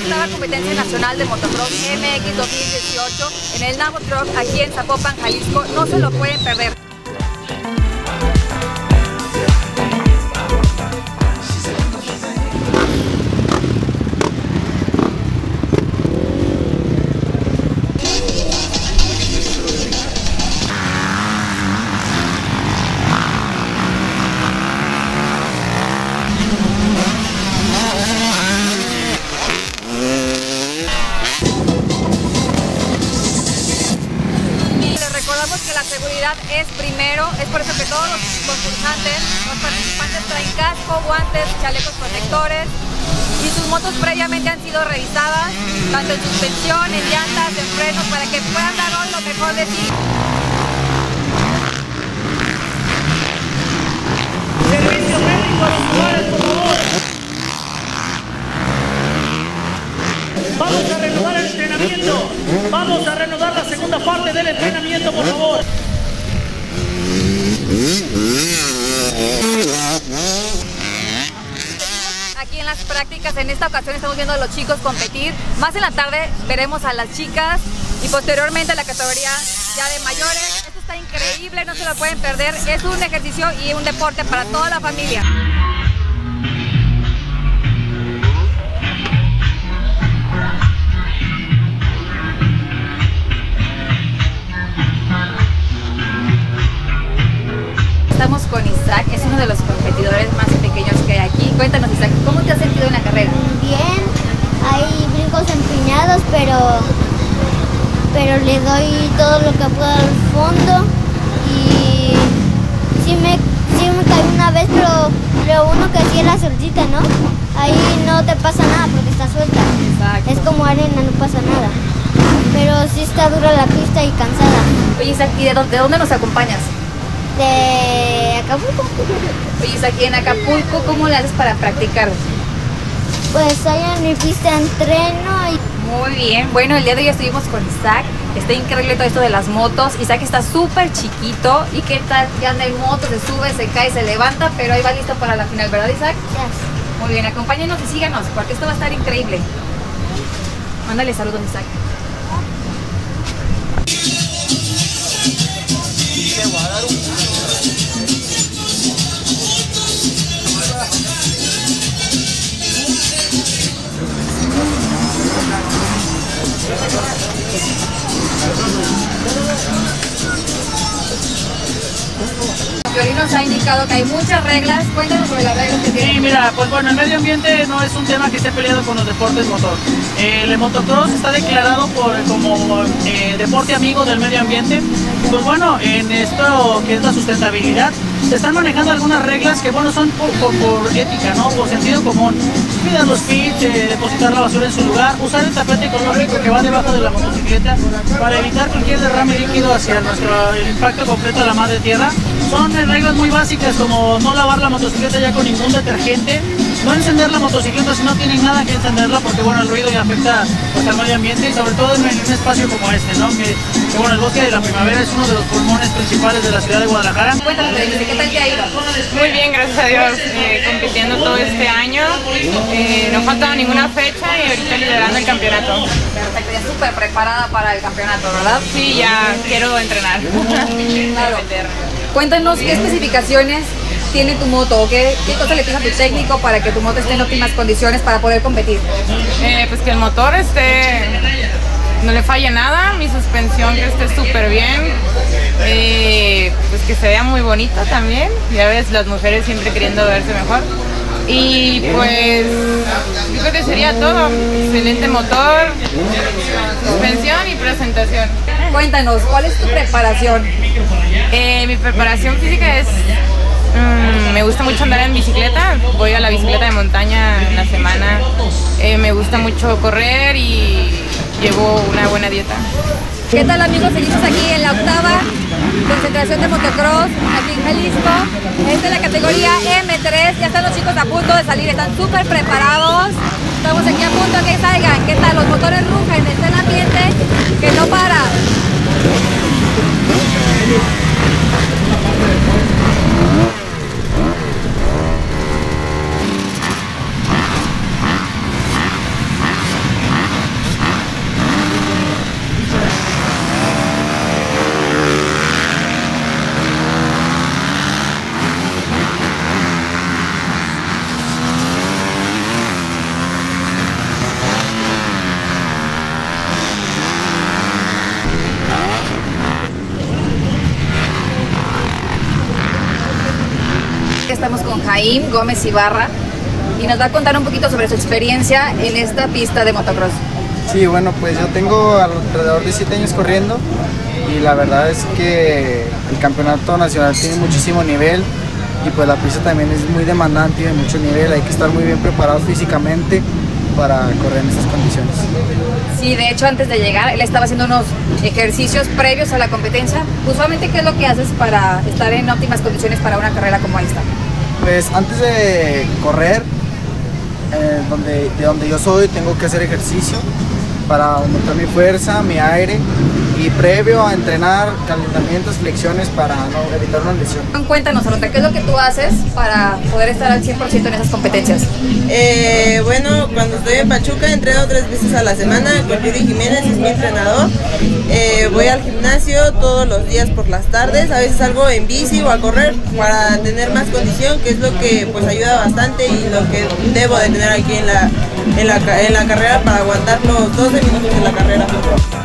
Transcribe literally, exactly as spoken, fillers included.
octava competencia nacional de motocross M X dos mil dieciocho en el Nago Truck aquí en Zapopan, Jalisco. No se lo pueden perder. Que la seguridad es primero, es por eso que todos los concursantes, los participantes traen casco, guantes, chalecos protectores y sus motos previamente han sido revisadas, tanto en suspensión, en llantas, en frenos, para que puedan dar hoy lo mejor de sí. Servicio médico a los lugares, por favor. Vamos a renovar el entrenamiento. Vamos a renovar la segunda parte del entrenamiento, por favor. Aquí en las prácticas, en esta ocasión estamos viendo a los chicos competir. Más en la tarde veremos a las chicas y posteriormente a la categoría ya de mayores. Esto está increíble, no se lo pueden perder. Es un ejercicio y un deporte para toda la familia. Estamos con Isaac, es uno de los competidores más pequeños que hay aquí. Cuéntanos, Isaac, ¿cómo te has sentido en la carrera? Bien, hay brincos empeñados, pero, pero le doy todo lo que puedo al fondo y sí me, sí me caí una vez, pero lo uno que sí es la sueltita, ¿no? Ahí no te pasa nada porque está suelta. Exacto. Es como arena, no pasa nada. Pero sí está dura la pista y cansada. Oye, Isaac, ¿y de dónde, de dónde nos acompañas? De Acapulco. Oye, Isaac, ¿y en Acapulco cómo le haces para practicar? Pues ahí en mi pista entreno y... Muy bien, bueno, el día de hoy estuvimos con Isaac. Está increíble todo esto de las motos. Isaac está súper chiquito. ¿Y qué tal? Ya anda en moto, se sube, se cae, se levanta, pero ahí va listo para la final, ¿verdad, Isaac? Yes. Muy bien, acompáñenos y síganos, porque esto va a estar increíble. Mándale saludos, Isaac. Violín nos ha indicado que hay muchas reglas. Cuéntanos sobre las reglas que tiene. Sí, mira, pues bueno, el medio ambiente no es un tema que esté peleado con los deportes motor. Eh, el motocross está declarado por, como eh, deporte amigo del medio ambiente. Pues bueno, en esto que es la sustentabilidad, se están manejando algunas reglas que bueno son por, por, por ética, ¿no? Por sentido común. Cuidar los pits, eh, depositar la basura en su lugar, usar el tapete ecológico que va debajo de la motocicleta para evitar cualquier derrame líquido hacia nuestro el impacto completo a la madre tierra. Son eh, reglas muy básicas como no lavar la motocicleta ya con ningún detergente, no encender la motocicleta si no tienen nada que encenderla porque bueno el ruido ya afecta pues, al medio ambiente y sobre todo en, en un espacio como este, ¿no? Que, que bueno el bosque de la primavera es uno de los pulmones principales de la ciudad de Guadalajara. Cuéntanos, ¿qué tal te ha ido? Muy bien, gracias a Dios, eh, compitiendo todo este año, eh, no faltaba ninguna fecha y ahorita liderando el campeonato. Perfecto, ya súper preparada para el campeonato, ¿verdad? Sí, ya quiero entrenar. Claro. Cuéntanos qué especificaciones tiene tu moto o qué, qué cosa le pide a tu técnico para que tu moto esté en óptimas condiciones para poder competir. Eh, pues que el motor esté, no le falle nada, mi suspensión que esté súper bien, eh, pues que se vea muy bonita también, ya ves, las mujeres siempre queriendo verse mejor. Y pues yo creo que sería todo, excelente motor, suspensión y presentación. Cuéntanos, ¿cuál es tu preparación? Eh, mi preparación física es, mmm, me gusta mucho andar en bicicleta, voy a la bicicleta de montaña en la semana, eh, me gusta mucho correr y llevo una buena dieta. ¿Qué tal amigos? Seguimos aquí en la octava concentración de motocross aquí en Jalisco. Esta es la categoría eme tres, ya están los chicos a punto de salir, están súper preparados. Estamos aquí a punto de que salgan. ¿Qué tal? Los motores rugen, está el ambiente que no para. Naim Gómez Ibarra y nos va a contar un poquito sobre su experiencia en esta pista de motocross. Sí, bueno, pues yo tengo alrededor de siete años corriendo y la verdad es que el campeonato nacional tiene muchísimo nivel y pues la pista también es muy demandante y de mucho nivel, hay que estar muy bien preparados físicamente para correr en esas condiciones. Sí, de hecho antes de llegar él estaba haciendo unos ejercicios previos a la competencia. Usualmente, ¿qué es lo que haces para estar en óptimas condiciones para una carrera como esta? Pues antes de correr, eh, donde, de donde yo soy, tengo que hacer ejercicio para aumentar mi fuerza, mi aire y previo a entrenar calentamientos, flexiones para no evitar una lesión. Cuéntanos, Alondra, ¿qué es lo que tú haces para poder estar al cien por ciento en esas competencias? Eh, bueno, cuando estoy en Pachuca entreno tres veces a la semana, con Yuri Jiménez es mi entrenador. Eh, voy al gimnasio todos los días por las tardes, a veces salgo en bici o a correr para tener más condición, que es lo que pues ayuda bastante y lo que debo de tener aquí en la, en la, en la carrera para aguantar los doce minutos de la carrera.